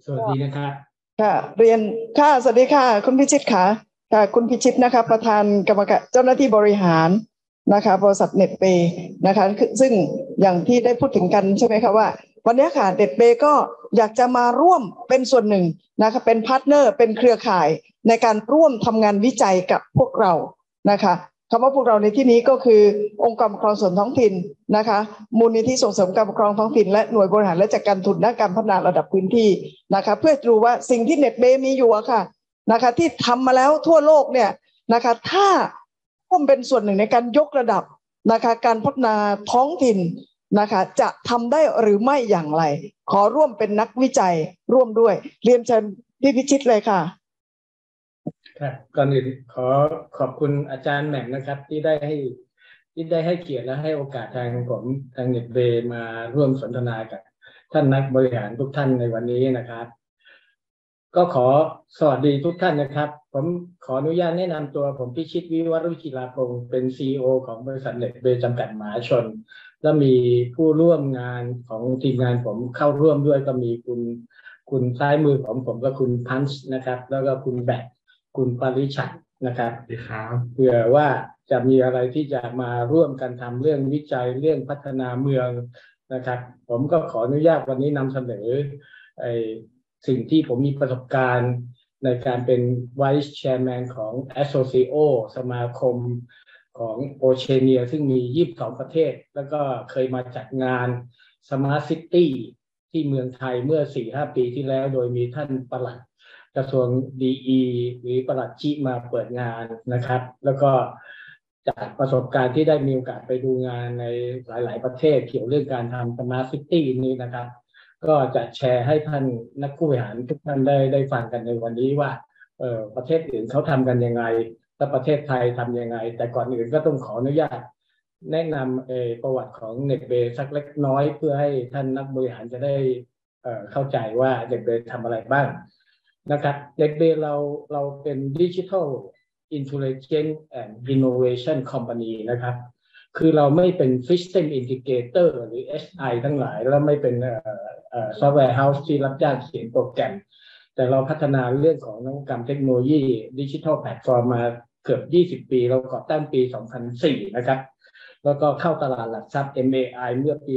สวัสดีนะครับค่ะเรียนค่ะสวัสดีค่ะคุณพิชิตค่ะคุณพิชิตนะคะประธานกรรมการเจ้าหน้าที่บริหารนะคะบริษัทเน็ตเปย์นะคะซึ่งอย่างที่ได้พูดถึงกันใช่ไหมคะว่าวันนี้ค่ะเน็ตเปย์ก็อยากจะมาร่วมเป็นส่วนหนึ่งนะคะเป็นพาร์ทเนอร์เป็นเครือข่ายในการร่วมทำงานวิจัยกับพวกเรานะคะคำว่าพวกเราในที่นี้ก็คือองค์กรปกครองส่วนท้องถิ่นนะคะมูลนิธิส่งเสริมการปกครองท้องถิ่นและหน่วยบริหารและจัดการทุนด้านการพัฒนาระดับพื้นที่นะคะเพื่อดูว่าสิ่งที่เน็ตเบย์มีอยู่อะค่ะนะคะที่ทำมาแล้วทั่วโลกเนี่ยนะคะถ้าร่วมเป็นส่วนหนึ่งในการยกระดับนะคะการพัฒนาท้องถิ่นนะคะจะทำได้หรือไม่อย่างไรขอร่วมเป็นนักวิจัยร่วมด้วยเรียนเชิญพี่พิชิตเลยค่ะครับก่อนอื่นขอขอบคุณอาจารย์แหม่มนะครับที่ได้ให้เกียรติและให้โอกาสทางผมทางเน็ตเบย์มาร่วมสนทนากับท่านนักบริหารทุกท่านในวันนี้นะครับก็ขอสวัสดีทุกท่านนะครับผมขออนุญาตแนะนำตัวผมพิชิตวิวัฒน์วิจิราพงศ์เป็น CEO ของบริษัทเน็ตเบย์จำกัดมหาชนและมีผู้ร่วมงานของทีมงานผมเข้าร่วมด้วยก็มีคุณซ้ายมือของผมก็คุณพันช์นะครับแล้วก็คุณแบกคุณปริชัดนะครับเผื่อว่าจะมีอะไรที่จะมาร่วมกันทำเรื่องวิจัยเรื่องพัฒนาเมืองนะครับผมก็ขออนุญาตวันนี้นำเสนอสิ่งที่ผมมีประสบการณ์ในการเป็น Vice Chairman ของ Associo สมาคมของโอเชียเนียซึ่งมี22ประเทศแล้วก็เคยมาจัดงาน Smart City ที่เมืองไทยเมื่อ 4-5 ปีที่แล้วโดยมีท่านปลัดกระทรวงดีหรือปลัดชิมาเปิดงานนะครับแล้วก็จากประสบการณ์ที่ได้มีโอกาสไปดูงานในหลายๆประเทศเกี่ยวเรื่องการทำ Smart City นี้นะครับก็จะแชร์ให้ท่านนักผู้บริหารทุกท่านได้ฟังกันในวันนี้ว่าประเทศอื่นเขาทำกันยังไงและประเทศไทยทำยังไงแต่ก่อนอื่นก็ต้องขออนุญาตแนะนำประวัติของเน็ตเบย์สักเล็กน้อยเพื่อให้ท่านนักบริหารจะได้เข้าใจว่าเน็ตเบย์ทำอะไรบ้างนะครับเน็ตเบย์เราเป็น Digital Intelligence and Innovation Company นะครับคือเราไม่เป็น System Integrator หรือ SI ทั้งหลายแล้วไม่เป็นSoftware House ที่รับจ้างเขียนโปรแกรมแต่เราพัฒนาเรื่องของนวัตกรรมเทคโนโลยี Digital Platform มาเกือบ20 ปีเราก่อตั้งปี 2004 นะครับแล้วก็เข้าตลาดหลักทรัพย์ MAI เมื่อปี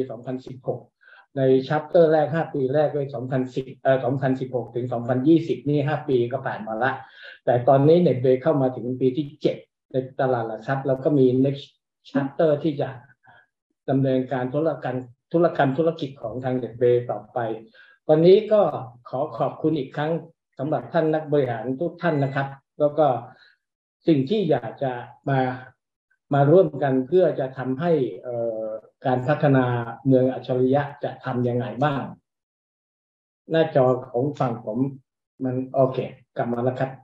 2016 ในชัปเตอร์แรก5 ปีแรกด้วย2016 ถึง 2020 นี่5 ปีก็ผ่านมาละแต่ตอนนี้เน็ตเบย์เข้ามาถึงปีที่ 7 ในตลาดหลักทรัพย์แล้วก็มี next chapter ที่จะดำเนินการธุรกิจของทางเน็ตเบย์ต่อไปวันนี้ก็ขอขอบคุณอีกครั้งสำหรับท่านนักบริหารทุกท่านนะครับแล้วก็สิ่งที่อยากจะมาร่วมกันเพื่อจะทำให้การพัฒนาเมืองอัจฉริยะจะทำยังไงบ้างหน้าจอของฝั่งผมมันโอเคกลับมาแล้วครับ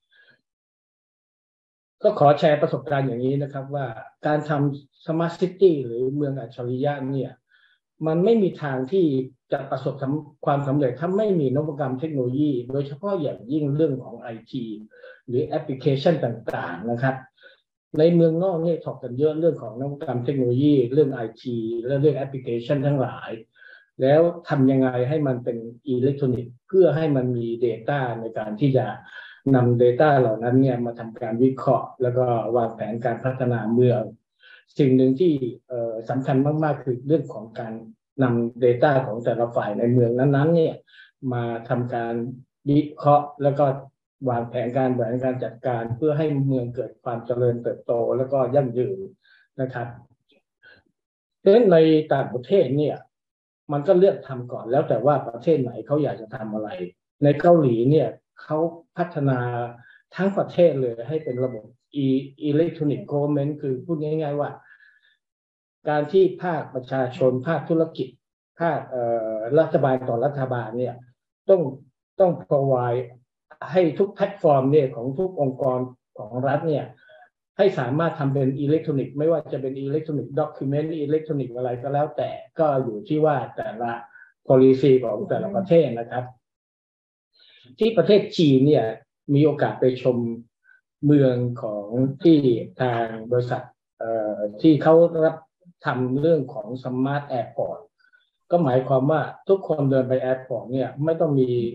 ก็ขอแชร์ประสบการณ์อย่างนี้นะครับว่าการทำ Smart City หรือเมืองอัจฉริยะเนี่ยมันไม่มีทางที่จะประสบความสำเร็จถ้าไม่มีนวัตกรรมเทคโนโลยีโดยเฉพาะอย่างยิ่งเรื่องของ IT หรือแอปพลิเคชันต่างๆนะครับในเมืองนอกเนี่ยถกกันเยอะเรื่องของนวัตกรรมเทคโนโลยีเรื่อง IT และเรื่องแอปพลิเคชันทั้งหลายแล้วทำยังไงให้มันเป็นอิเล็กทรอนิกส์เพื่อให้มันมี Data ในการที่จะนำ Data เหล่านั้นเนี่ยมาทำการวิเคราะห์แล้วก็วางแผนการพัฒนาเมืองสิ่งหนึ่งที่สำคัญมากๆคือเรื่องของการนำ Data ของแต่ละฝ่ายในเมืองนั้นๆเนี่ยมาทำการวิเคราะห์แล้วก็วางแผนการบริหารการจัดการเพื่อให้เมืองเกิดความเจริญเติบโตแล้วก็ยั่งยืนนะครับเพราะฉะนั้นในต่างประเทศเนี่ยมันก็เลือกทำก่อนแล้วแต่ว่าประเทศไหนเขาอยากจะทำอะไรในเกาหลีเนี่ยเขาพัฒนาทั้งประเทศเลยให้เป็นระบบ Electronic Government คือพูดง่ายๆว่าการที่ภาคประชาชนภาคธุรกิจภาครัฐบาลต่อรัฐบาลเนี่ยต้อง provide ให้ทุกแพลตฟอร์มเนี่ยของทุกองค์กรของรัฐเนี่ยให้สามารถทำเป็นอิเล็กทรอนิกส์ไม่ว่าจะเป็นอิเล็กทรอนิกส์ด็อกิเมนต์อิเล็กทรอนิกส์อะไรก็แล้วแต่ก็อยู่ที่ว่าแต่ละ policy ของแต่ละประเทศนะครับที่ประเทศจีนเนี่ยมีโอกาสไปชมเมืองของที่ทางบริษัทที่เขารับทำเรื่องของ Smart Airport ก็หมายความว่าทุกคนเดินไปแอร์พอร์ตเนี่ยไม่ต้องมี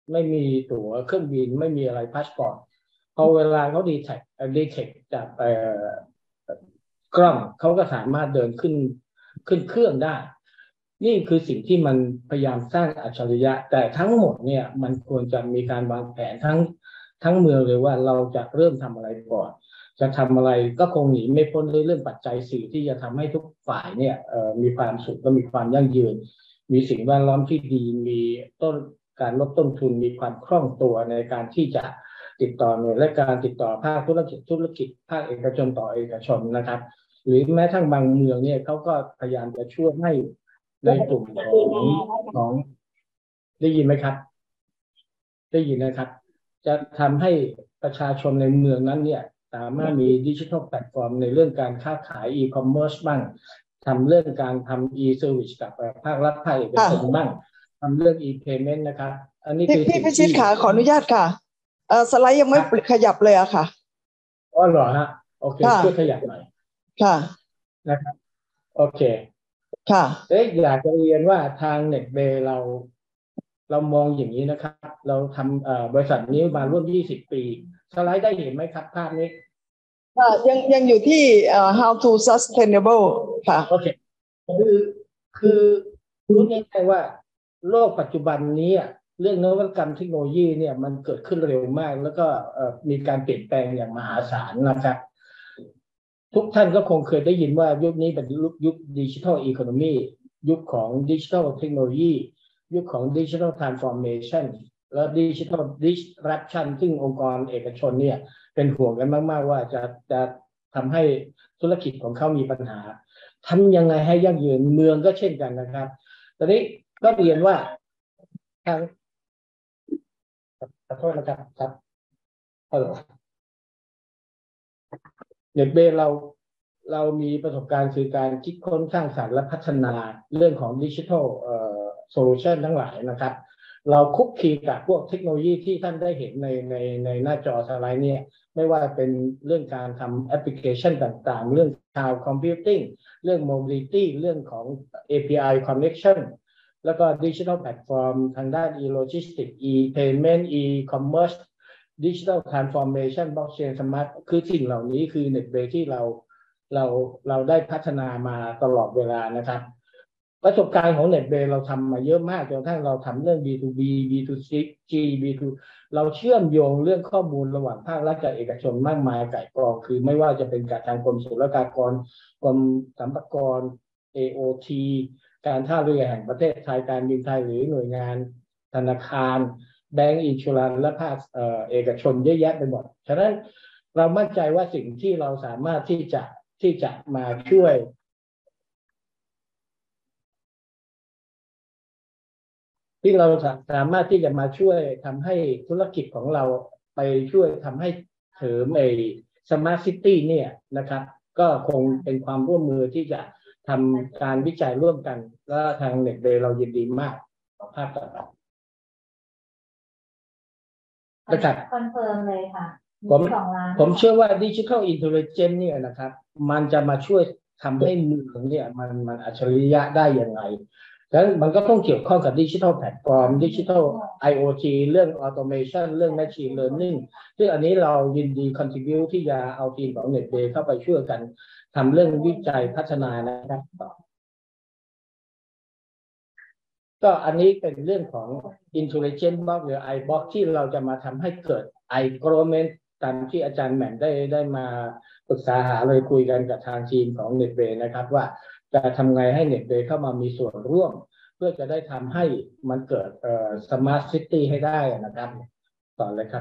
ไม่มีตั๋วเครื่องบินไม่มีอะไรพาสปอร์ตพอเวลาเขาดีเทคจากกล้องเขาก็สามารถเดินขึ้นเครื่องได้นี่คือสิ่งที่มันพยายามสร้างอัจฉริยะแต่ทั้งหมดเนี่ยมันควรจะมีการวางแผนทั้งเมืองเลยว่าเราจะเริ่มทำอะไรก่อนจะทำอะไรก็คงหนีไม่พ้นเรื่องปัจจัยสี่ที่จะทำให้ทุกฝ่ายเนี่ยมีความสุขและมีความยั่งยืนมีสิ่งแวดล้อมที่ดีมีการลดต้นทุนมีความคล่องตัวในการที่จะติดต่อหน่วยและการติดต่อภาคธุรกิจภาคเอกชนต่อเอกชนนะครับหรือแม้ทั้งบางเมืองเนี่ยเขาก็พยายามจะช่วยให้ในกลุ่มของได้ยินไหมครับได้ยินนะครับจะทำให้ประชาชนในเมืองนั้นเนี่ยสามารถมีดิจิทัลแพลตฟอร์มในเรื่องการค้าขายอีคอมเมิร์ซบ้างทำเรื่องการทำอีเซอร์วิสกับภาครัฐภาคเอกชนบ้างทำเรื่องอีเพย์เมนต์นะครับอันนี้คือพี่พิชิตค่ะขออนุญาตค่ะสไลด์ยังไม่ขยับเลยอะค่ะอ๋อเหรอฮะโอเคช่วยขยับหน่อยค่ะนะครับโอเคค่ะอยากจะเรียนว่าทางเน็ตเบย์เรามองอย่างนี้นะครับเราทำบริษัทนี้มาร่วม20 ปีสไลด์ได้เห็นไหมครับภาพนี้ยังอยู่ที่how to sustainable ค่ะโอเคคือรู้ง่ายๆว่าโลกปัจจุบันนี้เรื่องนวัตกรรมเทคโนโลยีเนี่ยมันเกิดขึ้นเร็วมากแล้วก็มีการเปลี่ยนแปลงอย่างมหาศาลนะครับทุกท่านก็คงเคยได้ยินว่ายุคนี้เป็นยุคดิจิทัลอีโคโนมียุคของดิจิทัลเทคโนโลยียุคของดิจิทัลทรานส์ฟอร์เมชันและดิจิทัลดิสรัปชันซึ่งองค์กรเอกชนเนี่ยเป็นห่วงกันมากๆว่าจะทำให้ธุรกิจของเขามีปัญหาทำยังไงให้ยั่งยืนเมืองก็เช่นกันนะครับตอนนี้ก็เรียนว่าทางขอโทษนะครับครับฮัลโหลเน็ตเบย์เรามีประสบการณ์คือการคิดค้นสร้างสรรค์และพัฒนาเรื่องของดิจิทัลโซลูชันทั้งหลายนะครับเราคุกคีกับพวกเทคโนโลยีที่ท่านได้เห็นในหน้าจอสไลด์เนี่ยไม่ว่าเป็นเรื่องการทำแอปพลิเคชันต่างๆเรื่อง Cloud Computing เรื่อง Mobility เรื่องของ API Connection แล้วก็ดิจิทัลแพลตฟอร์มทางด้าน e-logistics e-payment e-commerce Digital Transformation Blockchain Smart คือสิ่งเหล่านี้คือเน็ตเบย์ที่เราได้พัฒนามาตลอดเวลานะครับประสบการณ์ของเน็ตเบย์เราทำมาเยอะมากจนกระทั่งเราทำเรื่อง B2B B2C B2 เราเชื่อมโยงเรื่องข้อมูลระหว่างภาครัฐกับเอกชนมากมายไก่กองคือไม่ว่าจะเป็นการทางกรมศุลกากรกรมสรรพากร AOT การท่าเรือแห่งประเทศไทยการบินไทยหรือหน่วยงานธนาคารแบงก์อินชัวรันและภาคเอกชนเยอะแยะไปหมดฉะนั้นเรามั่นใจว่าสิ่งที่เราสามารถที่จะมาช่วยที่เราสามารถที่จะมาช่วยทำให้ธุรกิจของเราไปช่วยทำให้เสริมสมาร์ทซิตี้เนี่ยนะครับก็คงเป็นความร่วมมือที่จะทำการวิจัยร่วมกันและทางเน็ตเบย์เรายินดีมากภาพต่อไปนะครับคอนเฟิร์มเลยค่ะผมเชื่อว่าดิจิทัลอินเทลเจนต์เนี่ยนะครับมันจะมาช่วยทำให้เมืองเนี่ยมันอัจฉริยะได้ยังไงแล้วมันก็ต้องเกี่ยวข้องกับดิจิทัลแพลตฟอร์มดิจิทัล IoT เรื่องออโตเมชันเรื่อง Machine Learning ซึ่งอันนี้เรายินดี contribute ที่จะเอาทีมของ NetBay เข้าไปช่วยกันทำเรื่องวิจัยพัฒนานะครับก็อันนี้เป็นเรื่องของ Intelligent Box หรือ iBox ที่เราจะมาทำให้เกิด iGovernment ตามที่อาจารย์แหม่มได้มาปรึกษาหาเลยคุยกันกับทางทีมของ NetBay นะครับว่าจะทำไงให้ NetBay เข้ามามีส่วนร่วมเพื่อจะได้ทำให้มันเกิดSmart City ให้ได้นะครับต่อเลยครับ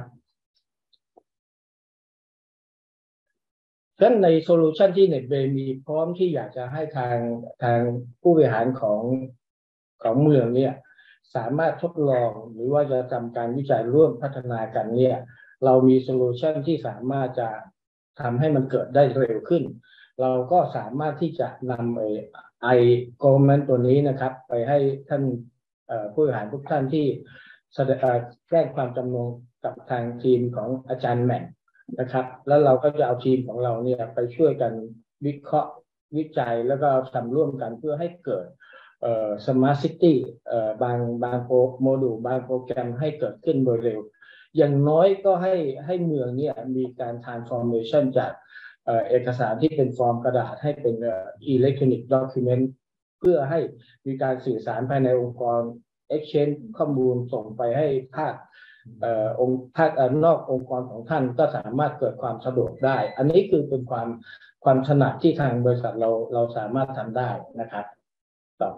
ฉะนั้นในโซลูชันที่ NetBay มีพร้อมที่อยากจะให้ทางผู้บริหารของเมืองเนี่ยสามารถทดลองหรือว่าจะทำการวิจัยร่วมพัฒนากันเนี่ยเรามีโซลูชันที่สามารถจะทำให้มันเกิดได้เร็วขึ้นเราก็สามารถที่จะนำiGovernment ตัวนี้นะครับไปให้ท่านผู้บริหารทุกท่านที่แจ้งความจำนงกับทางทีมของอาจารย์แหม่มนะครับแล้วเราก็จะเอาทีมของเราเนี่ยไปช่วยกันวิเคราะห์วิจัยแล้วก็ทำร่วมกันเพื่อให้เกิด Smart City บางโมดูลบางโปรแกรมให้เกิดขึ้นโดยเร็วอย่างน้อยก็ให้เมืองเนี่ยมีการ transformation จากเอกสารที่เป็นฟอร์มกระดาษให้เป็นelectronic document เพื่อให้มีการสื่อสารภายในองค์กร exchange ข้อมูลส่งไปให้ภาคนอกองค์กรของท่านก็สามารถเกิดความสะดวกได้ อันนี้คือเป็นความถนัดที่ทางบริษัทเราสามารถทำได้นะครับต่อ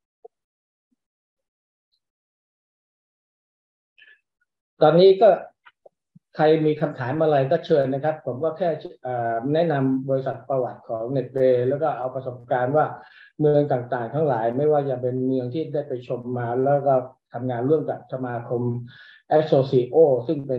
ตอนนี้ก็ใครมีคำถามอะไรก็เชิญนะครับผมก็แค่แนะนำบริษัทประวัติของ NetWay แล้วก็เอาประสบการณ์ว่าเมืองต่างๆทั้งหลายไม่ว่าจะเป็นเมืองที่ได้ไปชมมาแล้วก็ทำงานร่วมกับสมาคม Association ซึ่งเป็น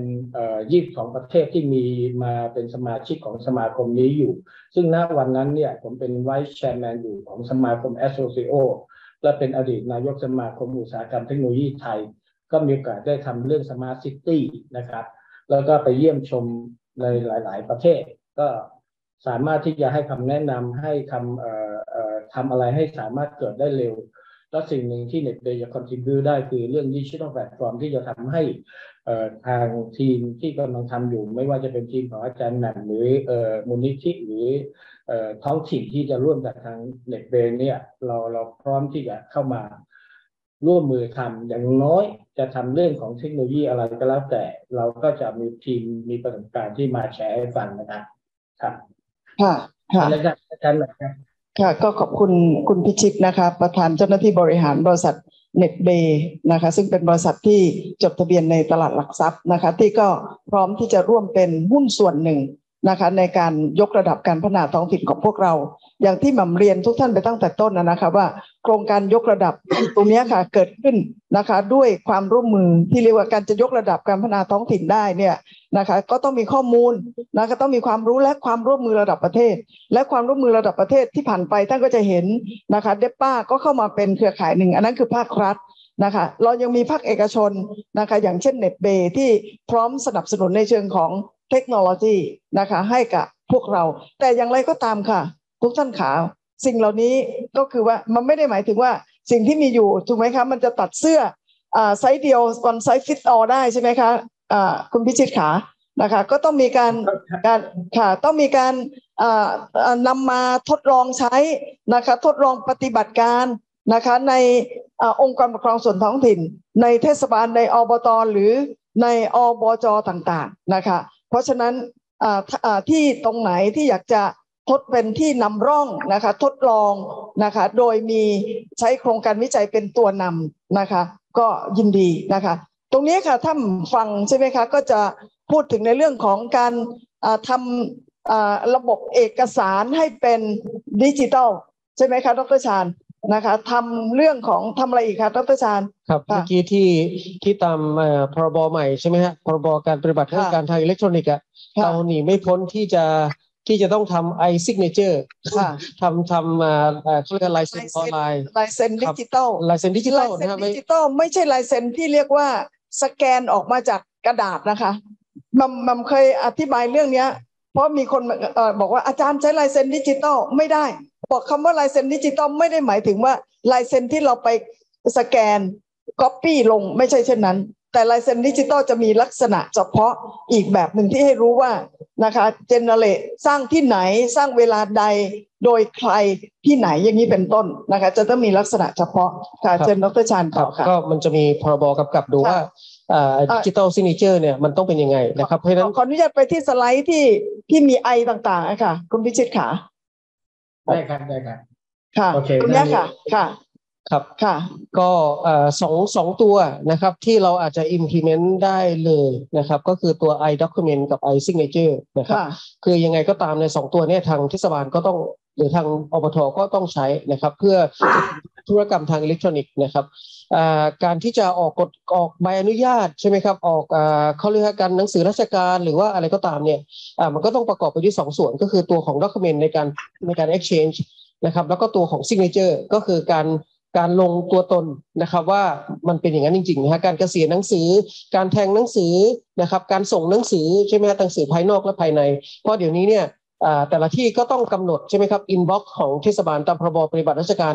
22 ประเทศที่มีมาเป็นสมาชิกของสมาคมนี้อยู่ซึ่งณวันนั้นเนี่ยผมเป็น Vice Chairman อยู่ของสมาคม Association และเป็นอดีตนายกสมาคมอุตสาหกรรมเทคโนโลยีไทยก็มีโอกาสได้ทำเรื่อง Smart City นะครับแล้วก็ไปเยี่ยมชมในหลายๆประเทศก็สามารถที่จะให้คำแนะนำให้ทำอะไรให้สามารถเกิดได้เร็วและสิ่งหนึ่งที่ NetWay จะ contribute ได้คือเรื่อง Digital Platform ที่จะทำให้ทางทีมที่กำลังทำอยู่ไม่ว่าจะเป็นทีมของอาจารย์หนันหรือมูลนิธิหรือท้องถิ่นที่จะร่วมกับทาง NetWay เนี่ยเราพร้อมที่จะเข้ามาร่วมมือทำอย่างน้อยจะทำเรื่องของเทคโนโลยีอะไรก็แล้วแต่เราก็จะมีทีมมีประสบการณ์ที่มาแชร์ให้ฟังนะครับครับค่ะค่ะอาจารย์นะครับค่ะก็ขอบคุณคุณพิชิตนะคะประธานเจ้าหน้าที่บริหารบริษัท NetWay นะคะซึ่งเป็นบริษัทที่จดทะเบียนในตลาดหลักทรัพย์นะคะที่ก็พร้อมที่จะร่วมเป็นหุ้นส่วนหนึ่งนะคะในการยกระดับการพัฒนาท้องถิ่นของพวกเราอย่างที่หม่ำเรียนทุกท่านไปตั้งแต่ต้นนะคะว่าโครงการยกระดับตรงนี้ค่ะเกิดขึ้นนะคะด้วยความร่วมมือที่เรียกว่าการจะยกระดับการพัฒนาท้องถิ่นได้เนี่ยนะคะก็ต้องมีข้อมูลนะคะต้องมีความรู้และความร่วมมือระดับประเทศและความร่วมมือระดับประเทศที่ผ่านไปท่านก็จะเห็นนะคะเดปป้าก็เข้ามาเป็นเครือข่ายหนึ่งอันนั้นคือภาครัฐนะคะเรายังมีภาคเอกชนนะคะอย่างเช่น NetWay ที่พร้อมสนับสนุนในเชิงของเทคโนโลยีนะคะให้กับพวกเราแต่อย่างไรก็ตามค่ะทุกท่านขาสิ่งเหล่านี้ก็คือว่ามันไม่ได้หมายถึงว่าสิ่งที่มีอยู่ถูกไหมคะมันจะตัดเสื้อไซส์เดียวone size fit all ได้ใช่ไหมคะคุณพิชิตขานะคะก็ต้องมีการค่ะต้องมีการนำมาทดลองใช้นะคะทดลองปฏิบัติการนะคะในองค์กรปกครองส่วนท้องถิ่นในเทศบาลในอบต.หรือในอบจ.ต่างๆนะคะเพราะฉะนั้นที่ตรงไหนที่อยากจะทดเป็นที่นำร่องนะคะทดลองนะคะโดยมีใช้โครงการวิจัยเป็นตัวนำนะคะก็ยินดีนะคะตรงนี้ค่ะท่านฟังใช่ไหมคะก็จะพูดถึงในเรื่องของการทำระบบเอกสารให้เป็นดิจิทัลใช่ไหมคะดร.ชาญนะคะทำเรื่องของทำอะไรอีกคะดร.ชาญครับเมื่อกี้ที่ตามพรบใหม่ใช่ไหมฮะพรบการปฏิบัติราชการทางอิเล็กทรอนิกส์เราหนีไม่พ้นที่จะต้องทำe-signature ทำเขาเรียกลายเซ็นออนไลน์ลายเซ็นดิจิตอลลายเซ็นดิจิตอลนะครับดิจิตอลไม่ใช่ลายเซ็นที่เรียกว่าสแกนออกมาจากกระดาษนะคะมัมเคยอธิบายเรื่องนี้เพราะมีคนบอกว่าอาจารย์ใช้ลายเซ็นดิจิตอลไม่ได้บอกคำว่าลายเซ็นดิจิตอลไม่ได้หมายถึงว่าลายเซ็นที่เราไปสแกนก๊อปปี้ลงไม่ใช่เช่นนั้นแต่ลายเซ็นดิจิตอลจะมีลักษณะเฉพาะอีกแบบหนึ่งที่ให้รู้ว่านะคะเจเนเรตสร้างที่ไหนสร้างเวลาใดโดยใครที่ไหนอย่างนี้เป็นต้นนะคะจะต้องมีลักษณะเฉพาะค่ะเชิญดร.ชาญต่อค่ะก็มันจะมีพรบกำกับดูว่าดิจิทัลซิกเนเจอร์เนี่ยมันต้องเป็นยังไงนะครับเพราะฉะนั้นขออนุญาตไปที่สไลด์ที่มีไอต่างๆค่ะคุณพิชิตขาได้ครับค่ะตรงนี้ค่ะครับก็สองตัวนะครับที่เราอาจจะ implement ได้เลยนะครับก็คือตัว iDocument กับ iSignature นะครับคือยังไงก็ตามใน2ตัวนี้ทางเทศบาลก็ต้องหรือทางอบท.ก็ต้องใช้นะครับเพื่อธุรกรรมทางอิเล็กทรอนิกส์นะครับการที่จะออกใบอนุญาตใช่ไหมครับออกเขาเรียกกันหนังสือราชการหรือว่าอะไรก็ตามเนี่ยมันก็ต้องประกอบไปด้วย2ส่วนก็คือตัวของ document ในการ exchange นะครับแล้วก็ตัวของ signature ก็คือการลงตัวตนนะครับว่ามันเป็นอย่างนั้นจริงๆนะฮะการเกษียณหนังสือการแทงหนังสือนะครับการส่งหนังสือใช่ไหมฮะหนังสือภายนอกและภายในเพราะเดี๋ยวนี้เนี่ยแต่ละที่ก็ต้องกำหนดใช่ไหมครับอินบ็อกซ์ของเทศบาลตามพรบปฏิบัติราชการเนี่ย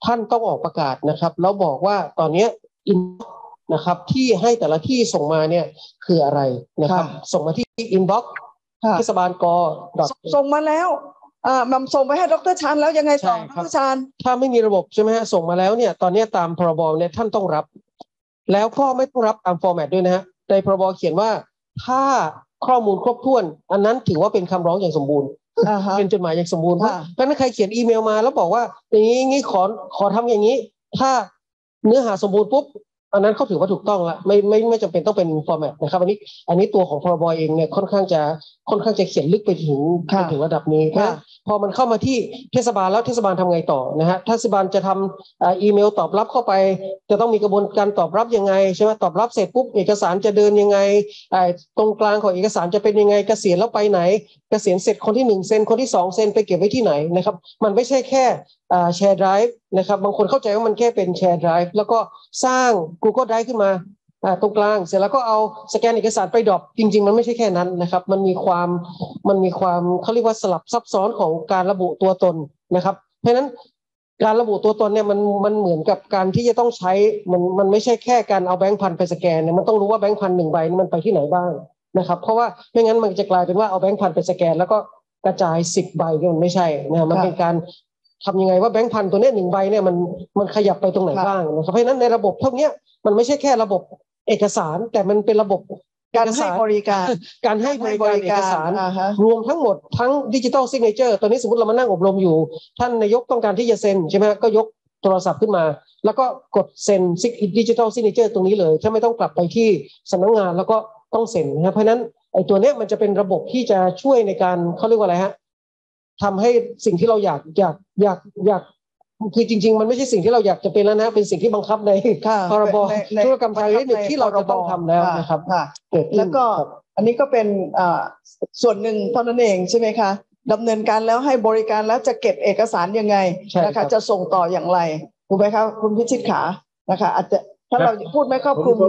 ท่านต้องออกประกาศนะครับแล้วบอกว่าตอนนี้อินนะครับที่ให้แต่ละที่ส่งมาเนี่ยคืออะไรนะครับส่งมาที่อินบ็อกซ์เทศบาลก. ส่งมาแล้วมันส่งไปให้ดร.ชาญแล้วยังไงต่อดร.ชาญถ้าไม่มีระบบใช่ไหมฮะส่งมาแล้วเนี่ยตอนนี้ตามพรบเนี่ยท่านต้องรับแล้วก็ไม่ต้องรับตามฟอร์แมตด้วยนะฮะในพรบเขียนว่าถ้าข้อมูลครบถ้วนอันนั้นถือว่าเป็นคำร้องอย่างสมบูรณ์เป็นจดหมายอย่างสมบูรณ์เพราะฉะนั้นใครเขียนอีเมลมาแล้วบอกว่าอย่างนี้ขอทำอย่างนี้ถ้าเนื้อหาสมบูรณ์ปุ๊บอันนั้นเขาถือว่าถูกต้องละไม่จำเป็นต้องเป็นฟอร์แมตนะครับอันนี้ตัวของพรบเองเนี่ยค่อนข้างจะเขียนลึกไปถึงระดับนี้นะพอมันเข้ามาที่เทศบาลแล้วเทศบาลทำไงต่อนะฮะเทศบาลจะทำอีเมลตอบรับเข้าไปจะต้องมีกระบวนการตอบรับยังไงใช่ไหมตอบรับเสร็จปุ๊บเอกสารจะเดินยังไงตรงกลางของเอกสารจะเป็นยังไงเกษียณแล้วไปไหนเกษียณเสร็จคนที่1เซ็นคนที่2เซ็นไปเก็บไว้ที่ไหนนะครับมันไม่ใช่แค่แชร์ไดรฟ์นะครับบางคนเข้าใจว่ามันแค่เป็นแชร์ไดรฟ์แล้วก็สร้าง Google Drive ขึ้นมาตรงกลางเสร็จแล้วก็เอาสแกนเอกสารไปดรอปจริงๆมันไม่ใช่แค่นั้นนะครับมันมีความเขาเรียกว่าสลับซับซ้อนของการระบุตัวตนนะครับเพราะฉะนั้นการระบุตัวตนเนี่ยมันเหมือนกับการที่จะต้องใช้มันไม่ใช่แค่การเอาแบงค์พันไปสแกนเนี่ยมันต้องรู้ว่าแบงค์พัน1ใบนี่มันไปที่ไหนบ้างนะครับเพราะว่าไม่งั้นมันจะกลายเป็นว่าเอาแบงค์พันไปสแกนแล้วก็กระจาย10ใบเนี่ยมันไม่ใช่นะมันเป็นการทำยังไงว่าแบงค์พันตัวนี้1ใบเนี่ยมันขยับไปตรงไหนบ้างนะครับเพราะฉะนั้นในระบบพวกนี้มันไม่ใช่แค่ระบบเอกสารแต่มันเป็นระบบการให้บริการเอกสารรวมทั้งหมดทั้งดิจิทัลซิกเนเจอร์ตอนนี้สมมติเรามานั่งอบรมอยู่ท่านนายกต้องการที่จะเซ็นใช่ไหมก็ยกโทรศัพท์ขึ้นมาแล้วก็กดเซ็นดิจิทัลซิกเนเจอร์ตรงนี้เลยถ้าไม่ต้องกลับไปที่สำนักงานแล้วก็ต้องเซ็นนะครับเพราะฉะนั้นไอ้ตัวเนี้ยมันจะเป็นระบบที่จะช่วยในการเขาเรียกว่าอะไรฮะทำให้สิ่งที่เราอยากคือจริงๆมันไม่ใช่สิ่งที่เราอยากจะเป็นแล้วนะเป็นสิ่งที่บังคับในพรบธุรกรรมทางอิเล็กทรอนิกส์ที่เราจะต้องทำแล้วนะครับแล้วก็อันนี้ก็เป็นส่วนหนึ่งเท่านั้นเองใช่ไหมคะดำเนินการแล้วให้บริการแล้วจะเก็บเอกสารยังไงนะคะจะส่งต่ออย่างไรถูกไหมคะคุณพิชิตขานะคะอาจจะถ้าเราพูดไม่ครอบคลุม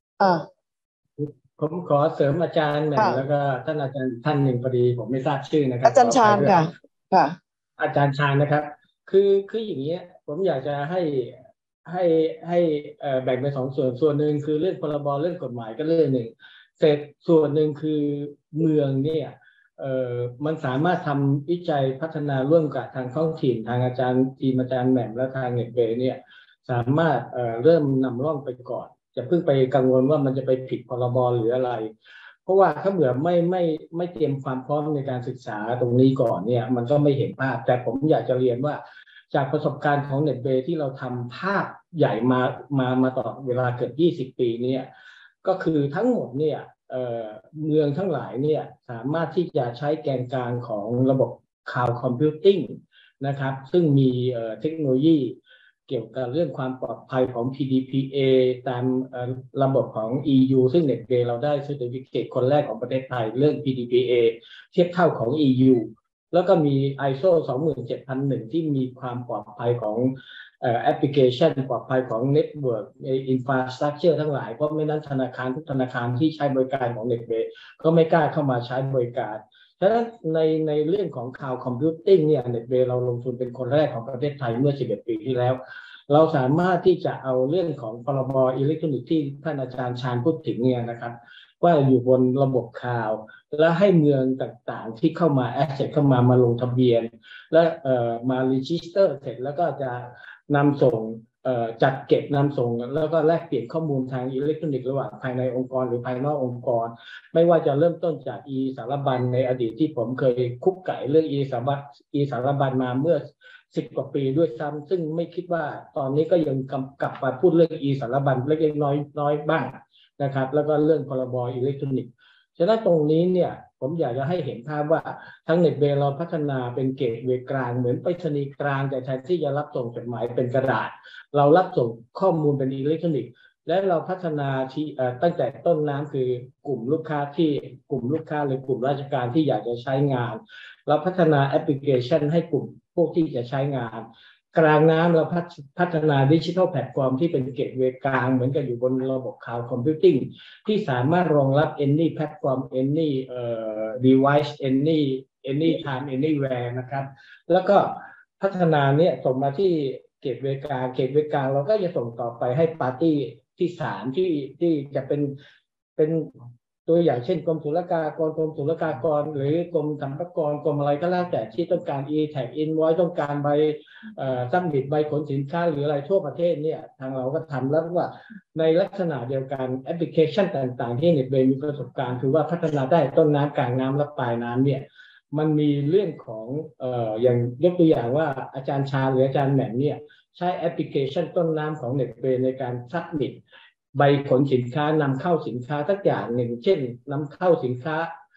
ผมขอเสริมอาจารย์หน่อยแล้วก็ท่านอาจารย์ท่านหนึ่งพอดีผมไม่ทราบชื่อนะครับอาจารย์ชาญค่ะอาจารย์ชาญนะครับคืออย่างนี้ผมอยากจะให้แบ่งเป็นส่วนหนึ่งคือเรื่องพรบเรื่องกฎหมายก็เรื่องหนึ่งเสร็จส่วนหนึ่งคือเมืองเนี่ยมันสามารถทำวิจัยพัฒนาร่วมกับทางท้องถิ่นทางอาจารย์ทีมอาจารย์แหม่มและทางเน็ตเบย์เนี่ยสามารถเริ่มนำร่องไปก่อนจะเพิ่งไปกังวลว่ามันจะไปผิดพรบหรืออะไรเพราะว่าถ้าเผื่อไม่เตรียมความพร้อมในการศึกษาตรงนี้ก่อนเนี่ยมันก็ไม่เห็นภาพแต่ผมอยากจะเรียนว่าจากประสบการณ์ของเน็ตเบย์ที่เราทำภาพใหญ่มาต่อเวลาเกือบ20 ปีเนี่ยก็คือทั้งหมดเนี่ยเมืองทั้งหลายเนี่ยสามารถที่จะใช้แกนกลางของระบบ Cloud Computing นะครับซึ่งมีเทคโนโลยีเกี่ยวกับเรื่องความปลอดภัยของ PDPA ตามระบบของ EU ซึ่ง NetBay เราได้ Certificate คนแรกของประเทศไทยเรื่อง PDPA เทียบเท่าของ EU แล้วก็มี ISO 27001 ที่มีความปลอดภัยของแอปพลิเคชันปลอดภัยของ Network Infrastructure ทั้งหลายเพราะไม่นั้นธนาคารทุกธนาคารที่ใช้บริการของ NetBay ก็ไม่กล้าเข้ามาใช้บริการฉะนั้นในเรื่องของ Cloud Computing เนี่ย NetBay เราลงทุนเป็นคนแรกของประเทศไทยเมื่อ11 ปีที่แล้วเราสามารถที่จะเอาเรื่องของพรบอิเล็กทรอนิกส์ที่ท่านอาจารย์ชาญพูดถึงเนี่ยนะครับว่าอยู่บนระบบคลาวด์และให้เมืองต่างๆที่เข้ามาแอสเซทเข้ามาลงทะเบียนและมารีจิสเตอร์เสร็จแล้วก็จะนำส่งจัดเก็บนำส่งแล้วก็แลกเปลี่ยนข้อมูลทางอิเล็กทรอนิกส์ระหว่างภายในองค์กรหรือภายนอกองค์กรไม่ว่าจะเริ่มต้นจากสารบัญในอดีตที่ผมเคยคุกไก่เรื่องสารบัญมาเมื่อ10 กว่าปีด้วยซ้ำซึ่งไม่คิดว่าตอนนี้ก็ยังกลับมาพูดเรื่องสารบัญเล็กๆน้อยบ้างนะครับแล้วก็เรื่องพรบอิเล็กทรอนิกส์ฉะนั้นตรงนี้เนี่ยผมอยากจะให้เห็นภาพว่าทั้ง NetBay เราพัฒนาเป็นเกตเวย์กลางเหมือนไปรษณีย์กลางแต่แทนที่จะรับส่งจดหมายเป็นกระดาษเรารับส่งข้อมูลเป็นอิเล็กทรอนิกส์และเราพัฒนาที่ตั้งแต่ต้นน้ำคือกลุ่มลูกค้าหรือกลุ่มราชการที่อยากจะใช้งานเราพัฒนาแอปพลิเคชันให้กลุ่มพวกที่จะใช้งานกลางน้ำเราพัฒนาดิจิทัลแพลตฟอร์มที่เป็นเกตเวย์กลางเหมือนกันอยู่บนระบบ Cloud Computing ที่สามารถรองรับ any platform any device any time anywhere นะครับแล้วก็พัฒนาเนี่ยส่งมาที่เกตเวย์กลางเกตเวย์กลางเราก็จะส่งต่อไปให้ปาร์ตี้ที่3ที่จะเป็นตัวอย่างเช่นกรมศุลกากรหรือกรมสรรพากรกรมอะไรก็แล้วแต่ที่ต้องการ e-tag invoice ต้องการใบซับมิตใบขนสินค้าหรืออะไรทั่วประเทศเนี่ยทางเราก็ทำแล้วว่าในลักษณะเดียวกันแอปพลิเคชันต่างๆที่เน็ตเวย์มีประสบการณ์คือว่าพัฒนาได้ต้นน้ำกลางน้ำและปลายน้ำเนี่ยมันมีเรื่องของอย่างยกตัวอย่างว่าอาจารย์ชาหรืออาจารย์แหม่มเนี่ยใช้แอปพลิเคชันต้นน้ำของเน็ตเวย์ในการซับมิตใบขนสินค้านำเข้าสินค้าสักอย่างหนึ่งเช่นนำเข้าสินค้า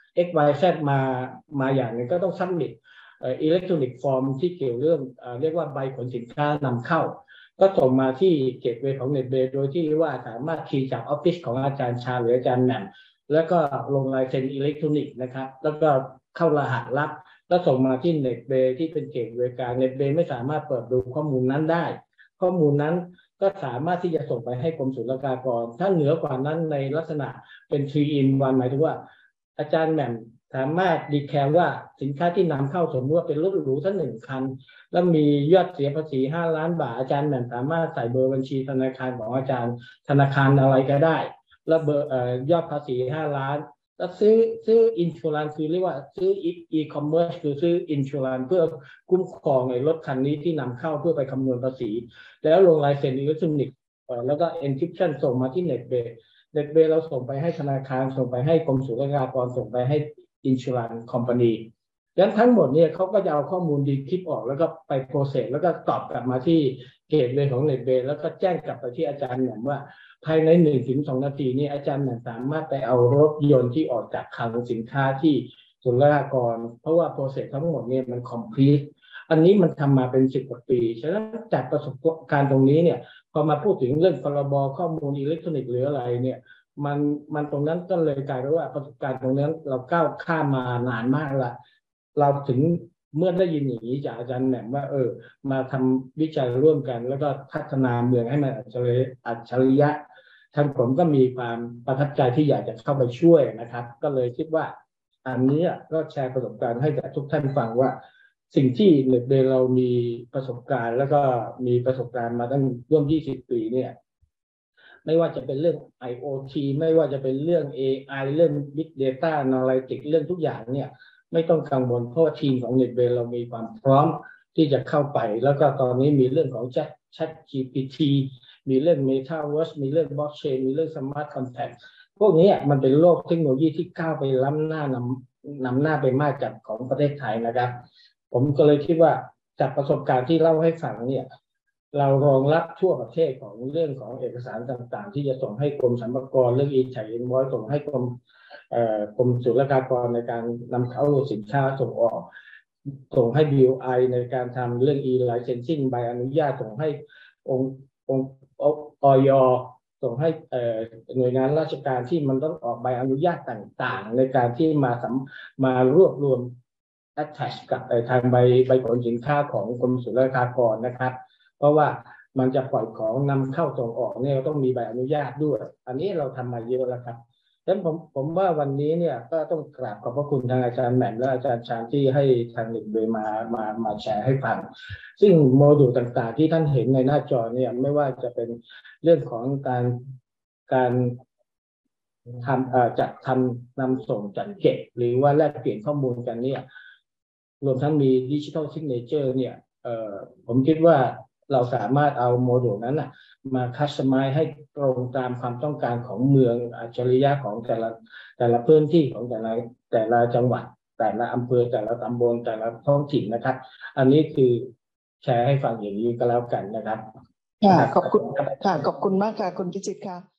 XYZ มาอย่างหนึ่งก็ต้องซับมิตอิเล็กทรอนิกส์ฟอร์มที่เกี่ยวเรื่องเรียกว่าใบขนสินค้านำเข้าก็ส่งมาที่เกตเวย์ของเน็ตเวย์โดยที่ว่าสามารถคีย์จากออฟฟิศของอาจารย์ชาหรืออาจารย์แหม่มแล้วก็ลงลายเซ็นอิเล็กทรอนิกส์นะครับแล้วก็เข้ารหัสลับแล้วส่งมาที่เน็ตเวย์ที่เป็นเกตเวย์กลางเน็ตเวย์ไม่สามารถเปิดดูข้อมูลนั้นได้ข้อมูลนั้นก็สามารถที่จะส่งไปให้กรมศุลกากรถ้าเหนือกว่านั้นในลักษณะเป็น3 in 1หมายถึงว่าอาจารย์แหม่มสามารถดีแคร์ว่าสินค้าที่นำเข้าสมมติว่าเป็นรถหรูทั้ง1 คันแล้วมียอดเสียภาษี5 ล้านบาทอาจารย์แหม่มสามารถใส่เบอร์บัญชีธนาคารของอาจารย์ธนาคารอะไรก็ได้แล้วเบอร์ยอดภาษี5 ล้านแล้วซื้ออินชัวรันคือเรียกว่าซื้ออีคอมเมิร์ซคือซื้ออินชัวรันเพื่อคุ้มครองในรถคันนี้ที่นำเข้าเพื่อไปคำนวณภาษีแล้วลงลายเซ็นอิเล็กทรอนิกส์แล้วก็ encryption ส่งมาที่เน็ตเบย์เราส่งไปให้ธนาคารส่งไปให้กรมศุลกากรส่งไปให้ insurance company ดังนั้นทั้งหมดเนี่ยเขาก็จะเอาข้อมูลดีคลิปออกแล้วก็ไปโปรเซสแล้วก็ตอบกลับมาที่เกตเวย์ของเน็ตเบย์แล้วก็แจ้งกลับไปที่อาจารย์แหม่มว่าภายใน 1-2 นาทีนี้อาจารย์แหม่มสามารถไปเอารถยนต์ที่ออกจากคลังสินค้าที่ศุลกากรเพราะว่าโปรเซสทั้งหมดเนี่ยมัน complete อันนี้มันทำมาเป็น10 กว่าปีฉะนั้นจากประสบการณ์ตรงนี้เนี่ยพอมาพูดถึงเรื่องพรบข้อมูลอิเล็กทรอนิกส์หรืออะไรเนี่ยมันตรงนั้นก็เลยกลายเป็นว่าประสบการณ์ตรงนั้นเราก้าวข้ามมานานมากละเราถึงเมื่อได้ยินอย่างนี้จากอาจารย์แหม่มว่ามาทำวิจัยร่วมกันแล้วก็พัฒนาเมืองให้มันอัจฉริยะทางผมก็มีความประทับใจที่อยากจะเข้าไปช่วยนะครับก็เลยคิดว่าอันนี้ก็แชร์ประสบการณ์ให้กับทุกท่านฟังว่าสิ่งที่เน็ตเวย์เรามีประสบการณ์แล้วก็มีประสบการณ์มาตั้งร่วม20 ปีเนี่ยไม่ว่าจะเป็นเรื่อง IoT ไม่ว่าจะเป็นเรื่อง AI เรื่อง Big Data Analytics เรื่องทุกอย่างเนี่ยไม่ต้องกังวลเพราะว่าทีมของเน็ตเวย์เรามีความพร้อมที่จะเข้าไปแล้วก็ตอนนี้มีเรื่องของ ChatGPT มีเรื่อง Metaverse มีเรื่อง Blockchain มีเรื่อง Smart Contract พวกนี้มันเป็นโลกเทคโนโลยีที่ก้าวไปล้ำหน้านำหน้าไปมากจากของประเทศไทยนะครับผมก็เลยคิดว่าจากประสบการณ์ที่เล่าให้ฟังเนี่ยเรารองรับทั่วประเทศของเรื่องของเอกสารต่างๆที่จะส่งให้กรมสรรพากรเรื่อง e-tag invoice ส่งให้กรมศุลกากรในการนำเข้าสินค้าส่งออกส่งให้ BOI ในการทำเรื่อง e-licensing ใบอนุญาตส่งให้องค์อย.ส่งให้หน่วยงานราชการที่มันต้องออกใบอนุญาตต่างๆในการที่มารวบรวม attach กับทางใบขนสินค้าของกรมศุลกากรนะครับเพราะว่ามันจะปล่อยของนำเข้าส่งออกเนี่ยต้องมีใบอนุญาตด้วยอันนี้เราทำมาเยอะแล้วครับฉะนั้นผมว่าวันนี้เนี่ยก็ต้องกราบขอบพระคุณทางอาจารย์แหม่มและอาจารย์ชาญที่ให้ทางเน็ตเวย์มาแชร์ให้ฟังซึ่งโมดูลต่างๆที่ท่านเห็นในหน้าจอเนี่ยไม่ว่าจะเป็นเรื่องของการจัดทำนำส่งจัดเก็บหรือว่าแลกเปลี่ยนข้อมูลกันเนี่ยรวมทั้งมีดิจิทัลซิกเนเจอร์เนี่ยผมคิดว่าเราสามารถเอาโมดูลนั้นมาคัสตอมไมซ์ให้ตรงตามความต้องการของเมืองอัจฉริยะของแต่ละพื้นที่ของแต่ละจังหวัดแต่ละอำเภอแต่ละตำบลแต่ละท้องถิ่นนะครับอันนี้คือแชร์ให้ฟังอย่างนี้ก็แล้วกันนะครับค่ะขอบคุณค่ะขอบคุณมากค่ะคุณพิจิตรค่ะ